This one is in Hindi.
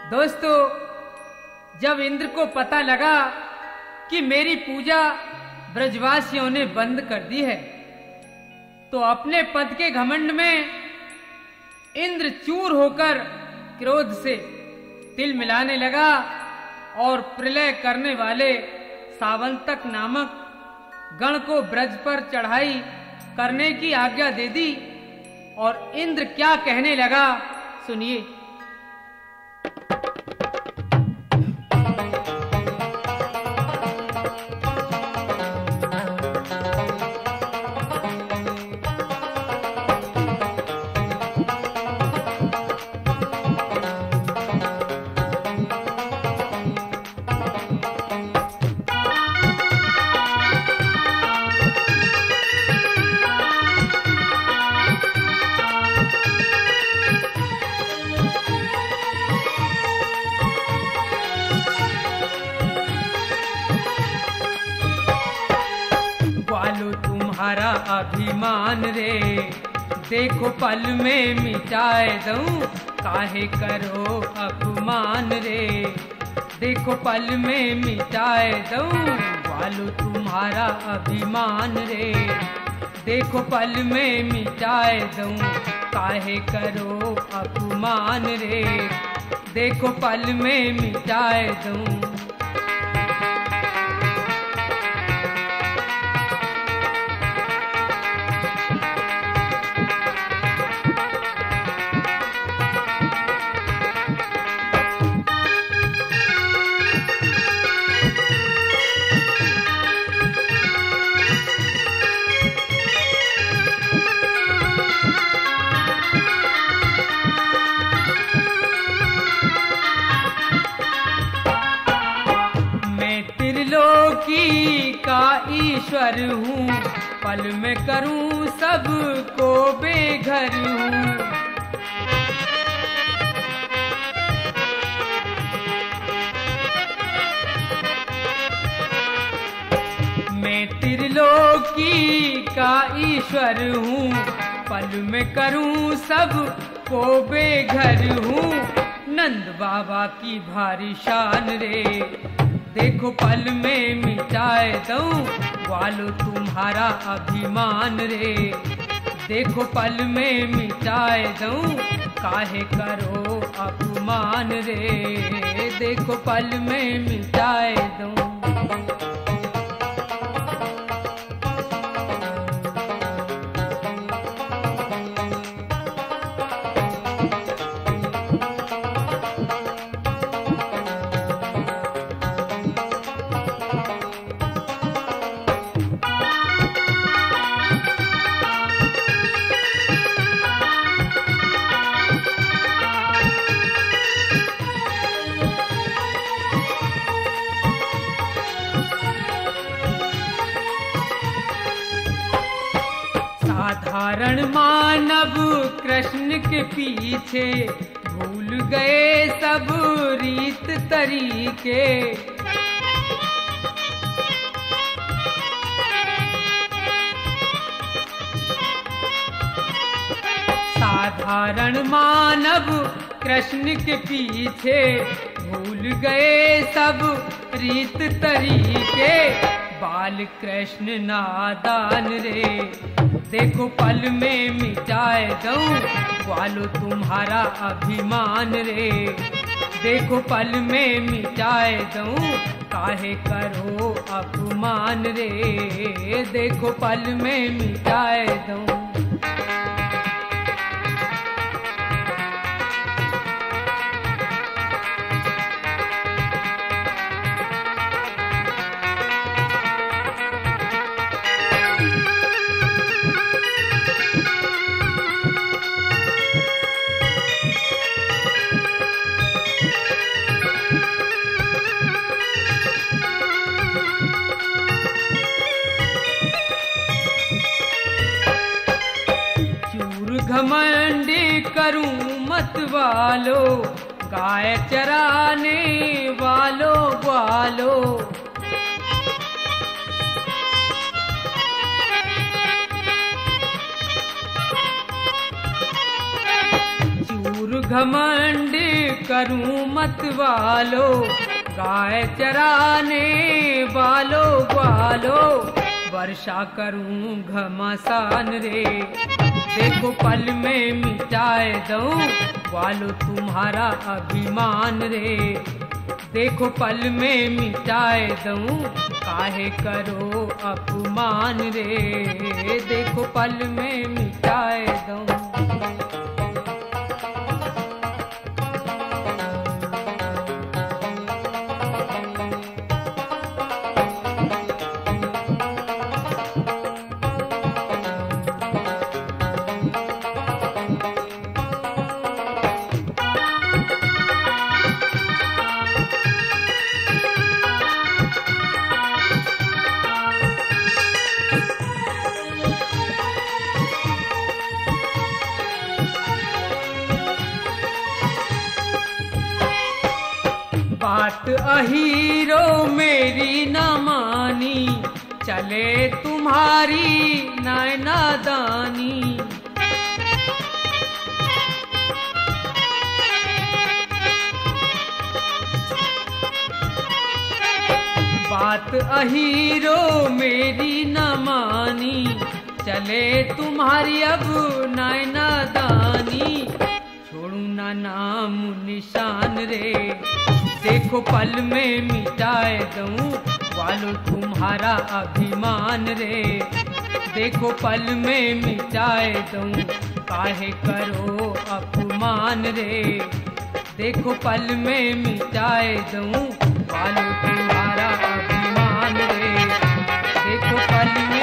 दोस्तों, जब इंद्र को पता लगा कि मेरी पूजा ब्रजवासियों ने बंद कर दी है, तो अपने पद के घमंड में इंद्र चूर होकर क्रोध से तिल मिलाने लगा और प्रलय करने वाले सावंतक नामक गण को ब्रज पर चढ़ाई करने की आज्ञा दे दी। और इंद्र क्या कहने लगा, सुनिए। तुम्हारा अभिमान रे, देखो पल में मिटाए दूं, काहे करो अपमान रे, देखो पल में मिटाए दूं, वालो तुम्हारा अभिमान रे, देखो पल में मिटाए दूं, काहे करो अपमान रे, देखो पल में मिटाए दूं। त्रिलोकी का ईश्वर हूँ, पल में करूँ सबको बेघर हूँ। मैं त्रिलोकी का ईश्वर हूँ, पल में करूँ सबको बेघर हूँ। नंद बाबा की भारी शान रे, देखो पल में मिटाए दूं, वालो तुम्हारा अभिमान रे, देखो पल में मिटाए दूं, काहे करो अपमान रे, देखो पल में मिटाए दूं। साधारण मानव कृष्ण के पीछे भूल गए सब रीत तरीके। साधारण मानव कृष्ण के पीछे भूल गए सब रीत तरीके। बाल कृष्ण नादान रे, देखो पल में मिटाए दूं, वालो तुम्हारा अभिमान रे, देखो पल में मिटाए दूं, काहे करो अपमान रे, देखो पल में मिटाए दूं। घमंडी करूं मत वालो, गाय चराने वालों ग्वालो। चूर घमंड करूं मत वालो, गाय चराने वालो वालो, वर्षा करूं घमासान रे। देखो पल में मिटाए दूं वालो तुम्हारा अभिमान रे। देखो पल में मिटाए दूं काहे करो अपमान रे। देखो पल में मिटाए दूं। बात अहीरो मेरी न मानी, चले तुम्हारी नादानी। बात अहीरो मेरी न मानी, चले तुम्हारी अब नादानी। छोड़ू ना नाम निशान रे। देखो पल में मिटाए दूं वालो तुम्हारा अभिमान रे। देखो पल में मिटाए दूं काहे करो अपमान रे। देखो पल में मिटाए दूं वालो तुम्हारा अभिमान रे। देखो पल में